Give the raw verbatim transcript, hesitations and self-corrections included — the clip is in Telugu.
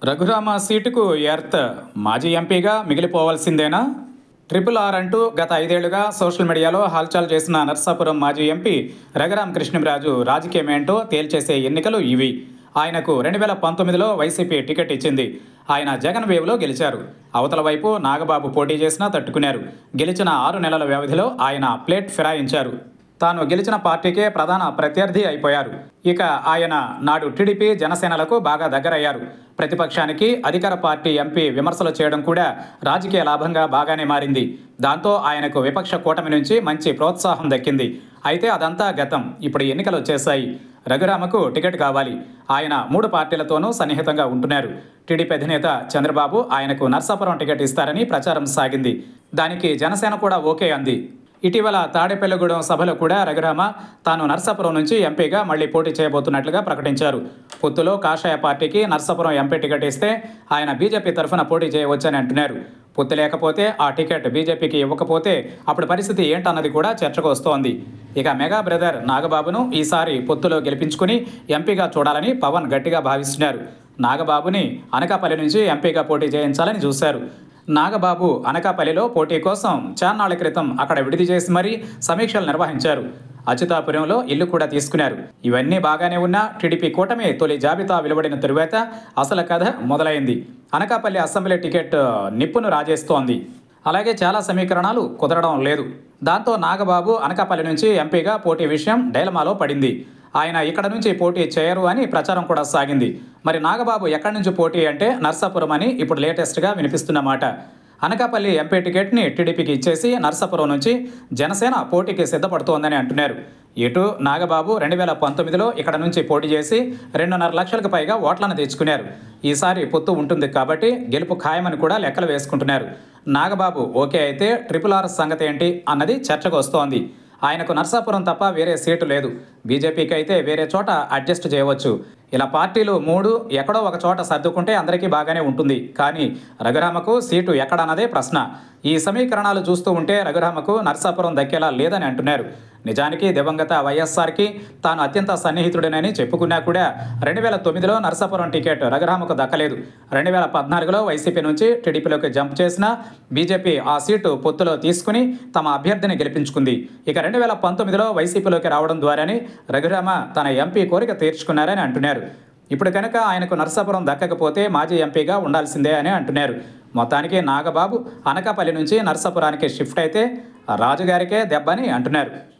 రఘురామ సీటుకు ఎర్త్ మాజీ ఎంపీగా మిగిలిపోవాల్సిందేనా? ట్రిపుల్ ఆర్ అంటూ గత ఐదేళ్లుగా సోషల్ మీడియాలో హల్చల్ చేసిన నర్సాపురం మాజీ ఎంపీ రఘురామ కృష్ణంరాజు రాజకీయమేంటో తేల్చేసే ఎన్నికలు ఇవి. ఆయనకు రెండు వేల పంతొమ్మిదిలో వైసీపీ టికెట్ ఇచ్చింది. ఆయన జగన్ వేవ్లో గెలిచారు. అవతల వైపు నాగబాబు పోటీ చేసినా తట్టుకున్నారు. గెలిచిన ఆరు నెలల వ్యవధిలో ఆయన ప్లేట్ ఫిరాయించారు. తాను గెలిచిన పార్టీకే ప్రధాన ప్రత్యర్థి అయిపోయారు. ఇక ఆయన నాడు టీడీపీ జనసేనలకు బాగా దగ్గరయ్యారు. ప్రతిపక్షానికి అధికార పార్టీ ఎంపీ విమర్శలు చేయడం కూడా రాజకీయ లాభంగా బాగానే మారింది. దాంతో ఆయనకు విపక్ష కూటమి నుంచి మంచి ప్రోత్సాహం దక్కింది. అయితే అదంతా గతం. ఇప్పుడు ఎన్నికలు వచ్చేశాయి. రఘురామకు టికెట్ కావాలి. ఆయన మూడు పార్టీలతోనూ సన్నిహితంగా ఉంటున్నారు. టీడీపీ అధినేత చంద్రబాబు ఆయనకు నర్సాపురం టికెట్ ఇస్తారని ప్రచారం సాగింది. దానికి జనసేన కూడా ఓకే అంది. ఇటీవల తాడేపల్లిగూడెం సభలో కూడా రఘురామ తాను నర్సాపురం నుంచి ఎంపీగా మళ్లీ పోటీ చేయబోతున్నట్లుగా ప్రకటించారు. పొత్తులో కాషాయ పార్టీకి నర్సాపురం ఎంపీ టికెట్ ఇస్తే ఆయన బీజేపీ తరఫున పోటీ చేయవచ్చని అంటున్నారు. పొత్తు లేకపోతే ఆ టికెట్ బీజేపీకి ఇవ్వకపోతే అప్పుడు పరిస్థితి ఏంటన్నది కూడా చర్చకు వస్తోంది. ఇక మెగా బ్రదర్ నాగబాబును ఈసారి పొత్తులో గెలిపించుకుని ఎంపీగా చూడాలని పవన్ గట్టిగా భావిస్తున్నారు. నాగబాబుని అనకాపల్లి నుంచి ఎంపీగా పోటీ చేయించాలని చూశారు. నాగబాబు అనకాపల్లిలో పోటీ కోసం చాన్నాళ్ల క్రితం అక్కడ విడిది చేసి మరీ సమీక్షలు నిర్వహించారు. అచ్యుతాపురంలో ఇల్లు కూడా తీసుకున్నారు. ఇవన్నీ బాగానే ఉన్నా టీడీపీ కూటమి తొలి జాబితా వెలువడిన తరువాత అసలు కథ మొదలైంది. అనకాపల్లి అసెంబ్లీ టికెట్ నిప్పును రాజేస్తోంది. అలాగే చాలా సమీకరణాలు కుదరడం లేదు. దాంతో నాగబాబు అనకాపల్లి నుంచి ఎంపీగా పోటీ విషయం డైలమాలో పడింది. ఆయన ఇక్కడ నుంచి పోటీ చేయరు అని ప్రచారం కూడా సాగింది. మరి నాగబాబు ఎక్కడి నుంచి పోటీ అంటే నర్సాపురం అని ఇప్పుడు లేటెస్ట్గా వినిపిస్తున్నమాట. అనకాపల్లి ఎంపీ టికెట్ని టీడీపీకి ఇచ్చేసి నర్సాపురం నుంచి జనసేన పోటీకి సిద్ధపడుతోందని అంటున్నారు. ఇటు నాగబాబు రెండు వేల పంతొమ్మిదిలో ఇక్కడ నుంచి పోటీ చేసి రెండున్నర లక్షలకు పైగా ఓట్లను తెచ్చుకున్నారు. ఈసారి పొత్తు ఉంటుంది కాబట్టి గెలుపు ఖాయమని కూడా లెక్కలు వేసుకుంటున్నారు. నాగబాబు ఓకే అయితే ట్రిపుల్ ఆర్ సంగతి ఏంటి అన్నది చర్చకు వస్తోంది. ఆయనకు నర్సాపురం తప్ప వేరే సీటు లేదు. బీజేపీకి అయితే వేరే చోట అడ్జస్ట్ చేయవచ్చు. ఇలా పార్టీలు మూడు ఎక్కడో ఒక చోట సర్దుకుంటే అందరికీ బాగానే ఉంటుంది. కానీ రఘురామకు సీటు ఎక్కడన్నదే ప్రశ్న. ఈ సమీకరణాలు చూస్తూ ఉంటే రఘురామకు నర్సాపురం దక్కేలా లేదని అంటున్నారు. నిజానికి దివంగత వైఎస్ఆర్కి తాను అత్యంత సన్నిహితుడినని చెప్పుకున్నా కూడా రెండు వేల తొమ్మిదిలో నర్సాపురం టికెట్ రఘురామకు దక్కలేదు. రెండు వేల పద్నాలుగులో వైసీపీ నుంచి టీడీపీలోకి జంప్ చేసిన బీజేపీ ఆ సీటు పొత్తులో తీసుకుని తమ అభ్యర్థిని గెలిపించుకుంది. ఇక రెండు వేల పంతొమ్మిదిలో వైసీపీలోకి రావడం ద్వారానే రఘురామ తన ఎంపీ కోరిక తీర్చుకున్నారని అంటున్నారు. ఇప్పుడు కనుక ఆయనకు నర్సాపురం దక్కకపోతే మాజీ ఎంపీగా ఉండాల్సిందే అని అంటున్నారు. మొత్తానికి నాగబాబు అనకాపల్లి నుంచి నర్సాపురానికి షిఫ్ట్ అయితే రాజుగారికే దెబ్బని అంటున్నారు.